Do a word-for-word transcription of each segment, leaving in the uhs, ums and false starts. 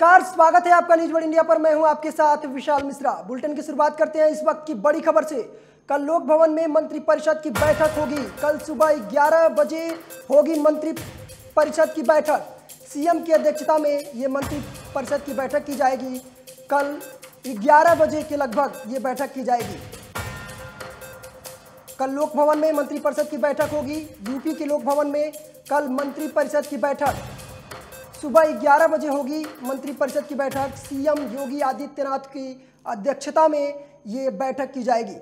नमस्कार, स्वागत है आपका न्यूज वर्ल्ड इंडिया पर। मैं हूं आपके साथ विशाल मिश्रा। बुलेटिन की शुरुआत करते हैं इस वक्त की बड़ी खबर से। कल लोक भवन में मंत्रिपरिषद की बैठक होगी। कल सुबह ग्यारह बजे होगी मंत्री परिषद की बैठक। सीएम की अध्यक्षता में ये मंत्रिपरिषद की बैठक की जाएगी। कल ग्यारह बजे के लगभग ये बैठक की जाएगी। कल लोक भवन में मंत्रिपरिषद की बैठक होगी। यूपी के लोक भवन में कल मंत्रिपरिषद की बैठक सुबह ग्यारह बजे होगी। मंत्रिपरिषद की बैठक सीएम योगी आदित्यनाथ की अध्यक्षता में ये बैठक की जाएगी।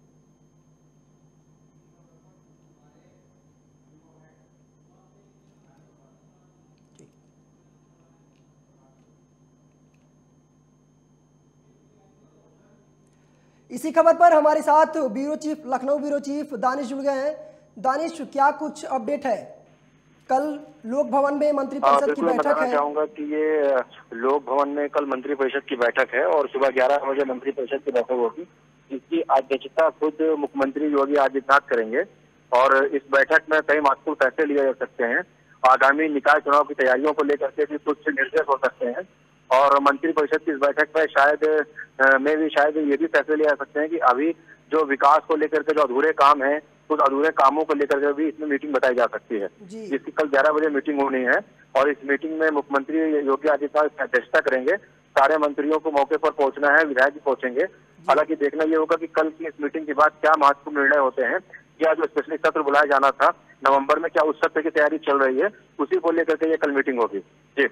इसी खबर पर हमारे साथ bureau chief, Lucknow bureau chief Danish जुड़ गए हैं। दानिश, क्या कुछ अपडेट है? कल लोक भवन में मंत्रिपरिषद की बैठक है। चाहूंगा कि ये लोक भवन में कल मंत्रिपरिषद की बैठक है और सुबह ग्यारह बजे मंत्रिपरिषद की बैठक होगी। इसकी अध्यक्षता खुद मुख्यमंत्री योगी आदित्यनाथ करेंगे और इस बैठक में कई महत्वपूर्ण फैसले लिए जा सकते हैं। आगामी निकाय चुनाव की तैयारियों को लेकर के भी कुछ निर्देश हो सकते हैं और मंत्रिपरिषद की इस बैठक में शायद में भी शायद ये भी फैसले लिए जा सकते हैं कि अभी जो विकास को लेकर के जो अधूरे काम है, कुछ अधूरे कामों को लेकर के भी इसमें मीटिंग बताई जा सकती है, जिसकी कल ग्यारह बजे मीटिंग होनी है। और इस मीटिंग में मुख्यमंत्री योगी आदित्यनाथ की अध्यक्षता करेंगे। सारे मंत्रियों को मौके पर पहुंचना है, विधायक भी पहुंचेंगे। हालांकि देखना ये होगा कि कल की इस मीटिंग के बाद क्या महत्वपूर्ण निर्णय होते हैं। क्या जो स्पेशली सत्र बुलाया जाना था नवम्बर में, क्या उस सत्र की तैयारी चल रही है, उसी को लेकर के ये कल मीटिंग होगी। जी,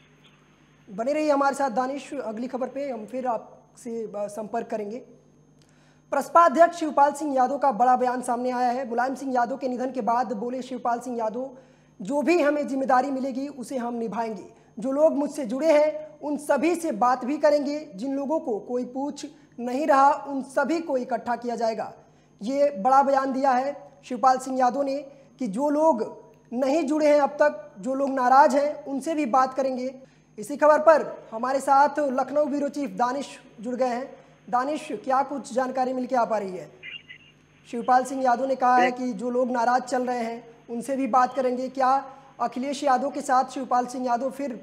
बने रहिए हमारे साथ दानिश। अगली खबर पे हम फिर आपसे संपर्क करेंगे। प्रसपा अध्यक्ष शिवपाल सिंह यादव का बड़ा बयान सामने आया है। मुलायम सिंह यादव के निधन के बाद बोले शिवपाल सिंह यादव, जो भी हमें जिम्मेदारी मिलेगी उसे हम निभाएंगे। जो लोग मुझसे जुड़े हैं उन सभी से बात भी करेंगे। जिन लोगों को कोई पूछ नहीं रहा उन सभी को इकट्ठा किया जाएगा। ये बड़ा बयान दिया है शिवपाल सिंह यादव ने कि जो लोग नहीं जुड़े हैं अब तक, जो लोग नाराज हैं, उनसे भी बात करेंगे। इसी खबर पर हमारे साथ लखनऊ ब्यूरो चीफ दानिश जुड़ गए हैं। दानिश, क्या कुछ जानकारी मिलके आ पा रही है? शिवपाल सिंह यादव ने कहा है कि जो लोग नाराज चल रहे हैं उनसे भी बात करेंगे। क्या अखिलेश यादव के साथ शिवपाल सिंह यादव फिर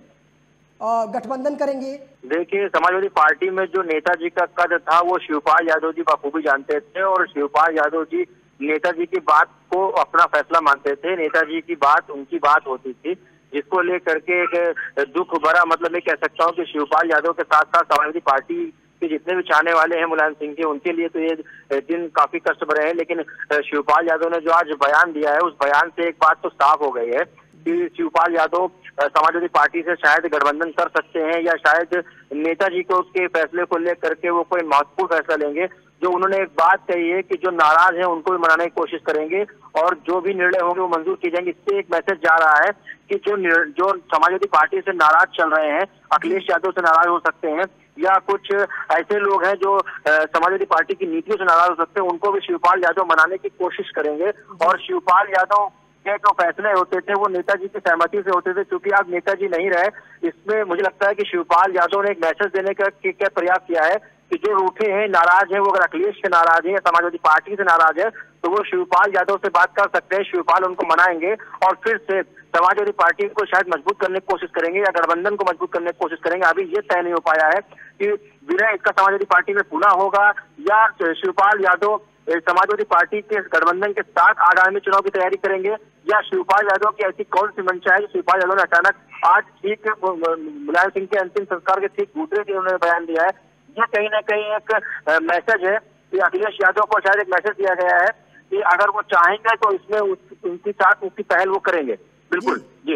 गठबंधन करेंगे? देखिए, समाजवादी पार्टी में जो नेताजी का कद था वो शिवपाल यादव जी बखूबी जानते थे और शिवपाल यादव जी नेताजी की बात को अपना फैसला मानते थे। नेताजी की बात उनकी बात होती थी, जिसको लेकर के एक दुख भरा, मतलब मैं कह सकता हूँ कि शिवपाल यादव के साथ साथ समाजवादी पार्टी के जितने भी चाहने वाले हैं मुलायम सिंह के, उनके लिए तो ये दिन काफी कष्ट भरे हैं। लेकिन शिवपाल यादव ने जो आज बयान दिया है उस बयान से एक बात तो साफ हो गई है कि शिवपाल यादव समाजवादी पार्टी से शायद गठबंधन कर सकते हैं या शायद नेताजी को उसके फैसले को लेकर के वो कोई महत्वपूर्ण फैसला लेंगे। जो उन्होंने एक बात कही है कि जो नाराज हैं उनको भी मनाने की कोशिश करेंगे और जो भी निर्णय होंगे वो मंजूर किए जाएंगे। इससे एक मैसेज जा रहा है कि जो जो समाजवादी पार्टी से नाराज चल रहे हैं, अखिलेश यादव से नाराज हो सकते हैं या कुछ ऐसे लोग हैं जो समाजवादी पार्टी की नीतियों से नाराज हो सकते हैं, उनको भी शिवपाल यादव मनाने की कोशिश करेंगे। और शिवपाल यादव के जो फैसले होते थे वो नेताजी की सहमति से होते थे। क्योंकि अब नेताजी नहीं रहे, इसमें मुझे लगता है कि शिवपाल यादव ने एक मैसेज देने का क्या प्रयास किया है कि जो रूठे हैं, नाराज हैं, वो अगर अखिलेश से नाराज है या समाजवादी पार्टी से नाराज है तो वो शिवपाल यादव से बात कर सकते हैं। शिवपाल उनको मनाएंगे और फिर से समाजवादी पार्टी को शायद मजबूत करने की कोशिश करेंगे या गठबंधन को मजबूत करने की कोशिश करेंगे। अभी ये तय नहीं हो पाया है कि विनय इसका समाजवादी पार्टी में पुनः होगा या शिवपाल यादव समाजवादी पार्टी के गठबंधन के साथ आगामी चुनाव की तैयारी करेंगे या शिवपाल यादव की ऐसी कौन सी मंशा है। शिवपाल यादव ने अचानक आज ठीक मुलायम सिंह के अंतिम संस्कार के ठीक दूसरे दिन उन्होंने बयान दिया है। ये कहीं ना कहीं एक मैसेज है कि अखिलेश यादव को शायद एक मैसेज दिया गया है कि अगर वो चाहेंगे तो इसमें उनकी साथ उसकी पहल वो करेंगे। बिल्कुल जी,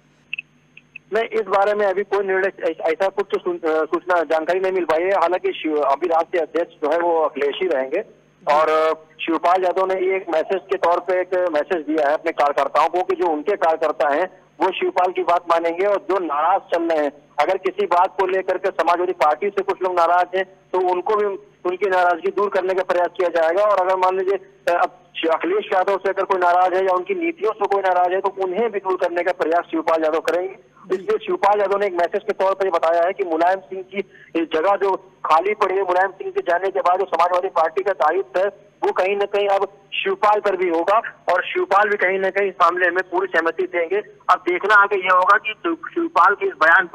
नहीं, इस बारे में अभी कोई निर्णय ऐसा कुछ सूचना जानकारी नहीं मिल पाई है। हालांकि अभी राष्ट्रीय अध्यक्ष जो है वो अखिलेश ही रहेंगे और शिवपाल यादव ने एक मैसेज के तौर पे एक मैसेज दिया है अपने कार्यकर्ताओं को कि जो उनके कार्यकर्ता हैं वो शिवपाल की बात मानेंगे और जो नाराज चल रहे हैं, अगर किसी बात को लेकर के समाजवादी पार्टी से कुछ लोग नाराज हैं तो उनको भी उनकी नाराजगी दूर करने का प्रयास किया जाएगा। और अगर मान लीजिए अब अखिलेश यादव से अगर कोई नाराज है या उनकी नीतियों से कोई नाराज है तो उन्हें भी दूर करने का प्रयास शिवपाल यादव करेंगे। इसलिए शिवपाल यादव ने एक मैसेज के तौर पर बताया है कि मुलायम सिंह की जगह जो खाली पड़ी है, मुलायम सिंह के जाने के बाद जो समाजवादी पार्टी का दायित्व है वो कहीं ना कहीं अब शिवपाल पर भी होगा और शिवपाल भी कहीं ना कहीं इस मामले में पूरी सहमति देंगे। अब देखना आगे यह होगा कि शिवपाल के इस बयान पर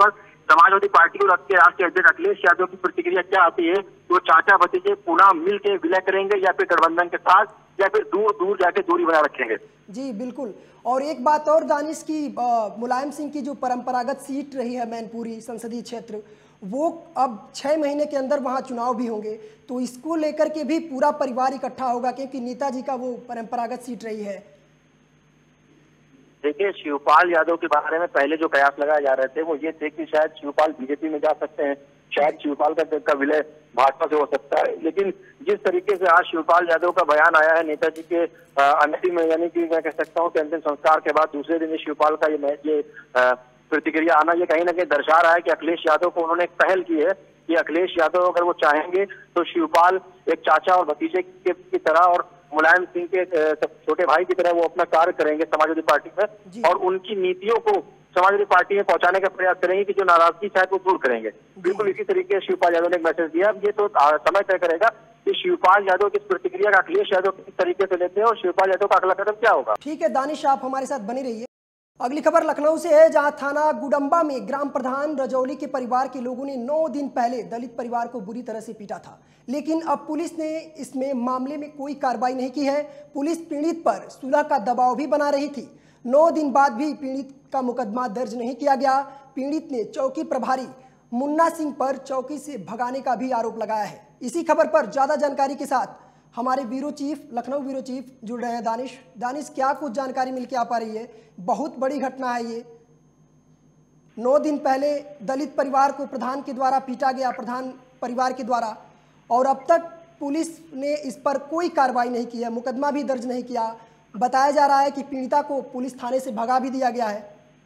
समाजवादी पार्टी को के राष्ट्रीय अध्यक्ष अखिलेश यादव की प्रतिक्रिया क्या आती है? वो चाचा भतीजे पुनः मिल के विलय करेंगे या फिर गठबंधन के साथ, या फिर दूर दूर जाके दूरी बना रखेंगे? जी बिल्कुल। और एक बात और दानिश की, मुलायम सिंह की जो परंपरागत सीट रही है मैनपुरी संसदीय क्षेत्र, वो अब छह महीने के अंदर वहां चुनाव भी होंगे, तो इसको लेकर के भी पूरा परिवार इकट्ठा होगा, क्योंकि नेताजी का वो परंपरागत सीट रही है। देखिए, शिवपाल यादव के बारे में पहले जो कयास लगाए जा रहे थे वो ये थे कि शायद शिवपाल बीजेपी में जा सकते हैं, शायद शिवपाल का, का विलय भाजपा से हो सकता है। लेकिन जिस तरीके से आज शिवपाल यादव का बयान आया है नेताजी के अंतिम, यानी कि मैं कह सकता हूँ कि अंतिम संस्कार के बाद दूसरे दिन शिवपाल का ये ये प्रतिक्रिया आना, ये कहीं ना कहीं दर्शा रहा है कि अखिलेश यादव को उन्होंने पहल की है कि अखिलेश यादव अगर वो चाहेंगे तो शिवपाल एक चाचा और भतीजे की तरह और मुलायम सिंह के छोटे भाई की तरह वो अपना कार्य करेंगे समाजवादी पार्टी में, और उनकी नीतियों को समाजवादी पार्टी में पहुंचाने का प्रयास करेंगे कि जो नाराजगी शायद वो दूर करेंगे। बिल्कुल इसी तरीके से शिवपाल यादव ने एक मैसेज दिया। ये तो समय तय करेगा कि शिवपाल यादव की प्रतिक्रिया का अखिलेश यादव किस तरीके से लेते हैं और शिवपाल यादव का अगला कदम क्या होगा। ठीक है दानिश, आप हमारे साथ बने रहिए। अगली खबर लखनऊ से है, जहां थाना गुडम्बा में ग्राम प्रधान रजौली के परिवार के लोगों ने नौ दिन पहले दलित परिवार को बुरी तरह से पीटा था, लेकिन अब पुलिस ने इसमें मामले में कोई कार्रवाई नहीं की है। पुलिस पीड़ित पर सुलह का दबाव भी बना रही थी। नौ दिन बाद भी पीड़ित का मुकदमा दर्ज नहीं किया गया। पीड़ित ने चौकी प्रभारी मुन्ना सिंह पर चौकी से भगाने का भी आरोप लगाया है। इसी खबर पर ज्यादा जानकारी के साथ हमारे bureau chief, Lucknow bureau chief जुड़ रहे हैं दानिश। दानिश, क्या कुछ जानकारी मिलकर आ पा रही है? बहुत बड़ी घटना है ये। नौ दिन पहले दलित परिवार को प्रधान के द्वारा पीटा गया, प्रधान परिवार के द्वारा, और अब तक पुलिस ने इस पर कोई कार्रवाई नहीं की है, मुकदमा भी दर्ज नहीं किया। बताया जा रहा है कि पीड़िता को पुलिस थाने से भगा भी दिया गया है।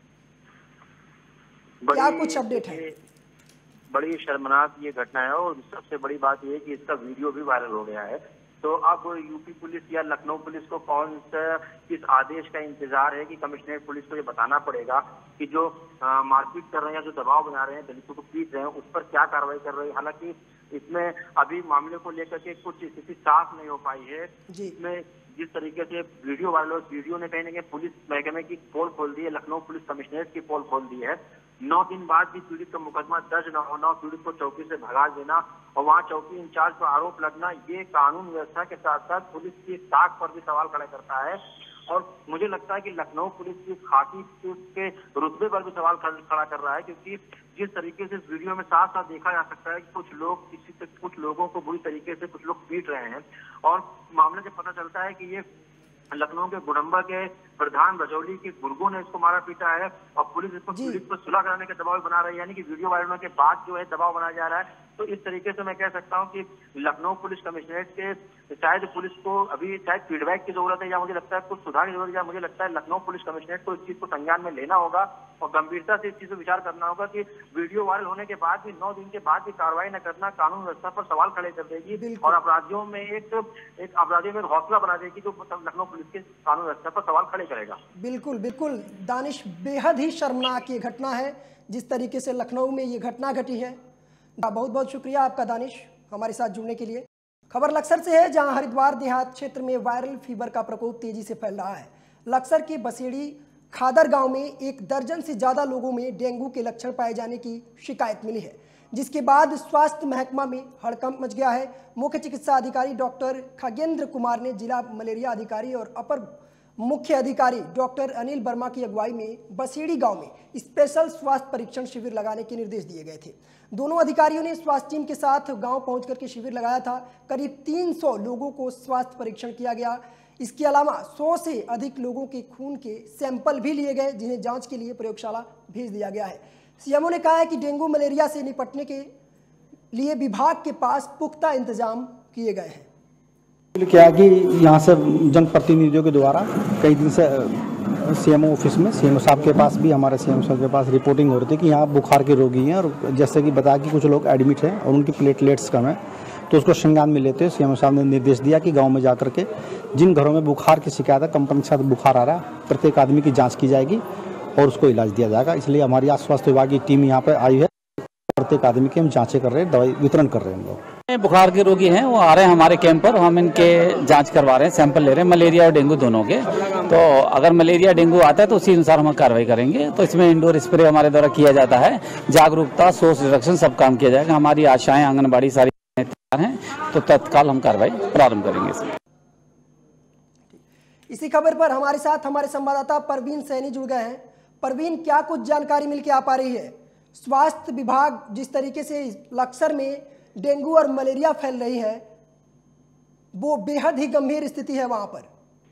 क्या कुछ अपडेट है? बड़ी शर्मनाक ये घटना है, और सबसे बड़ी बात यह है कि इसका वीडियो भी वायरल हो गया है। तो अब यूपी पुलिस या लखनऊ पुलिस को कौन सा किस आदेश का इंतजार है कि कमिश्नरेट पुलिस को ये बताना पड़ेगा कि जो मारपीट कर रहे हैं, जो दबाव बना रहे हैं, दलितों को पीट रहे हैं, उस पर क्या कार्रवाई कर रही है। हालांकि इसमें अभी मामले को लेकर के कुछ स्थिति साफ नहीं हो पाई है। इसमें जिस तरीके से वीडियो वायरल, वीडियो ने कहीं ना कहीं पुलिस महकमे की पोल खोल दी है, लखनऊ पुलिस कमिश्नरेट की पोल खोल दी है। नौ दिन बाद भी पीड़ित का मुकदमा दर्ज न होना, पीड़ित को चौकी से भगा देना और वहां चौकी इंचार्ज पर आरोप लगना, ये कानून व्यवस्था के साथ साथ पुलिस की ताक पर भी सवाल खड़ा करता है। और मुझे लगता है कि लखनऊ पुलिस की खाकी के रुतबे पर भी सवाल खड़ा कर रहा है, क्योंकि जिस तरीके से इस वीडियो में साफ साफ देखा जा सकता है कि कुछ लोग किसी से कुछ लोगों को बुरी तरीके से कुछ लोग पीट रहे हैं, और मामले से पता चलता है कि ये लखनऊ के गुडम्बा के प्रधान रजौली के गुर्गों ने इसको मारा पीटा है, और पुलिस इसको पीड़ित को सुलह कराने का दबाव बना रही है, यानी कि वीडियो वायरल होने के बाद जो है दबाव बनाया जा रहा है। तो इस तरीके से मैं कह सकता हूं कि लखनऊ पुलिस कमिश्नरेट के शायद पुलिस को अभी शायद फीडबैक की जरूरत है, या मुझे लगता है कुछ सुधार की जरूरत है, या मुझे लगता है लखनऊ पुलिस कमिश्नरेट को इस चीज को संज्ञान में लेना होगा और गंभीरता से इस चीज पर विचार करना होगा कि वीडियो वायरल होने के बाद भी नौ दिन के बाद भी कार्रवाई न करना कानून व्यवस्था पर सवाल खड़े कर देगी और अपराधियों में एक एक अपराधियों में हौसला बना देगी, जो लखनऊ पुलिस के कानून व्यवस्था पर सवाल खड़े करेगा। बिल्कुल बिल्कुल दानिश, बेहद ही शर्मनाक ये घटना है जिस तरीके से लखनऊ में ये घटना घटी है। बहुत बहुत शुक्रिया आपका दानिश, हमारे साथ जुड़ने के लिए। खबर लक्सर से है, जहां हरिद्वार देहात क्षेत्र में वायरल फीवर का प्रकोप तेजी से फैल रहा है। लक्सर के बसेड़ी खादर गांव में एक दर्जन से ज्यादा लोगों में डेंगू के लक्षण पाए जाने की शिकायत मिली है, जिसके बाद स्वास्थ्य महकमा में हड़कंप मच गया है। मुख्य चिकित्सा अधिकारी डॉक्टर खगेंद्र कुमार ने जिला मलेरिया अधिकारी और अपर मुख्य अधिकारी डॉक्टर अनिल वर्मा की अगुवाई में बसेड़ी गांव में स्पेशल स्वास्थ्य परीक्षण शिविर लगाने के निर्देश दिए गए थे। दोनों अधिकारियों ने स्वास्थ्य टीम के साथ गांव पहुंच करके शिविर लगाया था। करीब तीन सौ लोगों को स्वास्थ्य परीक्षण किया गया। इसके अलावा सौ से अधिक लोगों के खून के सैंपल भी लिए गए, जिन्हें जांच के लिए प्रयोगशाला भेज दिया गया है। सीएमओ ने कहा है कि डेंगू मलेरिया से निपटने के लिए विभाग के पास पुख्ता इंतजाम किए गए हैं। क्या है कि यहाँ से जनप्रतिनिधियों के द्वारा कई दिन से सीएमओ ऑफिस में सीएमओ साहब के पास भी हमारे सीएमओ साहब के पास रिपोर्टिंग हो रही थी कि यहाँ बुखार के रोगी हैं, और जैसे कि बताया कि कुछ लोग एडमिट हैं और उनकी प्लेटलेट्स कम है, तो उसको संज्ञान में लेते हुए सीएमओ साहब ने निर्देश दिया कि गाँव में जाकर के जिन घरों में बुखार की शिकायत है, कंपनी के साथ बुखार आ रहा है, प्रत्येक आदमी की जाँच की जाएगी और उसको इलाज दिया जाएगा। इसलिए हमारी आज स्वास्थ्य विभाग की टीम यहाँ पर आई है, प्रत्येक आदमी की हम जाँचें कर रहे हैं, दवाई वितरण कर रहे हैं हम लोग। बुखार के रोगी हैं, वो आ रहे हैं हमारे कैंप पर, हम इनके जांच करवा रहे हैं, सैंपल ले रहे हैं मलेरिया और डेंगू दोनों के। तो अगर मलेरिया डेंगू आता है तो उसी अनुसार हम कार्रवाई करेंगे। तो इसमें इंडोर स्प्रे हमारे द्वारा किया जाता है, जागरूकता, सोर्स रिडक्शन सब काम किया जाएगा। हमारी आशाएं आंगनबाड़ी सारी तैयार हैं, तो तत्काल हम कार्रवाई प्रारंभ करेंगे इसमें। इसी खबर पर हमारे साथ हमारे संवाददाता परवीन सैनी जुड़ गए हैं। परवीन, क्या कुछ जानकारी मिलकर आ पा रही है? स्वास्थ्य विभाग जिस तरीके से लक्सर में डेंगू और मलेरिया फैल रही है, वो बेहद ही गंभीर स्थिति है वहां पर।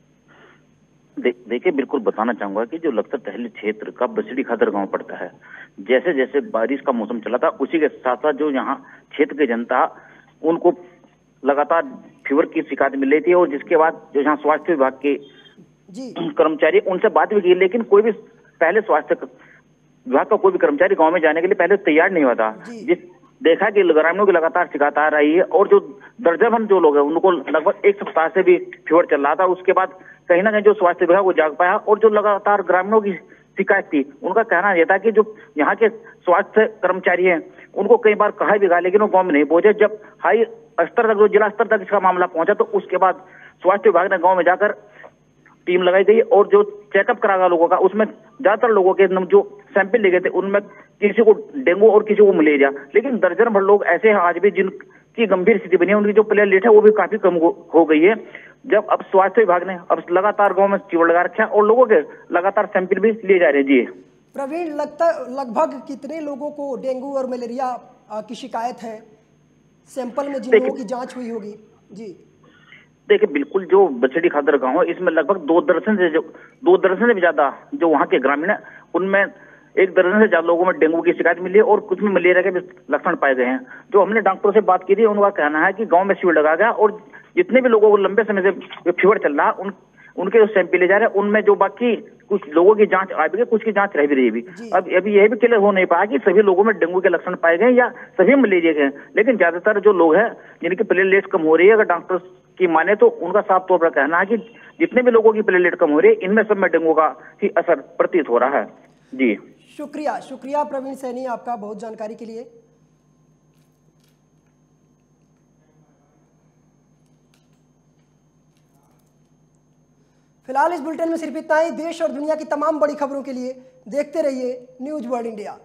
दे, देखिए बिल्कुल बताना चाहूंगा कि जो लक्सर तहसील क्षेत्र का बसड़ी खादर गांव पड़ता है, जैसे जैसे बारिश का मौसम चला था उसी के साथ साथ जो यहाँ क्षेत्र की जनता उनको लगातार फीवर की शिकायत मिल रही थी, और जिसके बाद जो यहाँ स्वास्थ्य विभाग के जी कर्मचारी उनसे बात भी की, लेकिन कोई भी पहले स्वास्थ्य विभाग का कोई भी कर्मचारी गाँव में जाने के लिए पहले तैयार नहीं हुआ था। जिस देखा कि ग्रामीणों की लगातार शिकायत आ रही है, और जो दर्जन जो लोग हैं उनको लगभग एक सप्ताह से भी फीवर चल रहा था। उसके बाद कहीं ना कहीं जो स्वास्थ्य विभाग वो जाग पाया, और जो लगातार ग्रामीणों की शिकायत थी उनका कहना यह था कि जो यहाँ के स्वास्थ्य कर्मचारी हैं उनको कई बार कहा भी गया, लेकिन वो गाँव में नहीं पहुंचे। जब हाई स्तर तक, जो जिला स्तर तक इसका मामला पहुंचा, तो उसके बाद स्वास्थ्य विभाग ने गाँव में जाकर टीम लगाई गई, और जो चेकअप करा गया लोगों का, उसमें ज्यादातर लोगों के जो सैंपल ले गए थे उनमें किसी को डेंगू और किसी को मलेरिया, लेकिन दर्जन भर लोग ऐसे हैं आज भी जिनकी गंभीर स्थिति बनी है, उनकी जो प्लेटलेट है वो भी काफी कम हो गई है। जब अब स्वास्थ्य विभाग ने अब लगातार गांव में चिवड़ लगा रखा है, और लोगों के लगातार सैंपल भी लिए जा रहे हैं। जी प्रवीण, लगता लगभग कितने लोगों को डेंगू और मलेरिया की शिकायत है सैंपल में जिन लोगों की जांच हुई होगी? जी देखिए बिल्कुल, जो बछड़ी खादर गांव है इसमें लगभग दो दर्जन से जो दो दर्जन से भी ज्यादा जो वहाँ के ग्रामीण है, उनमें एक दर्जन से ज्यादा लोगों में डेंगू की शिकायत मिली है, और कुछ में मलेरिया के भी लक्षण पाए गए हैं। जो हमने डॉक्टरों से बात की थी उनका कहना है कि गांव में शिविर लगा गया, और जितने भी लोगों को लंबे समय से फीवर चल रहा उन उनके जो सैंपल ले जा रहे हैं उनमें जो बाकी कुछ लोगों की जांच आ गई, कुछ की जांच रह भी रही भी। अब अभी यह भी क्लियर हो नहीं पाया कि सभी लोगों में डेंगू के लक्षण पाए गए या सभी मलेरिया के हैं, लेकिन ज्यादातर जो लोग हैं जिनकी प्लेटलेट कम हो रही है, अगर डॉक्टर की माने तो उनका साफ तौर पर कहना है कि जितने भी लोगों की प्लेटलेट कम हो रही है इनमें सब में डेंगू का ही असर प्रतीत हो रहा है। जी शुक्रिया शुक्रिया प्रवीण सैनी, आपका बहुत जानकारी के लिए। फिलहाल इस बुलेटिन में सिर्फ इतना ही। देश और दुनिया की तमाम बड़ी खबरों के लिए देखते रहिए न्यूज वर्ल्ड इंडिया।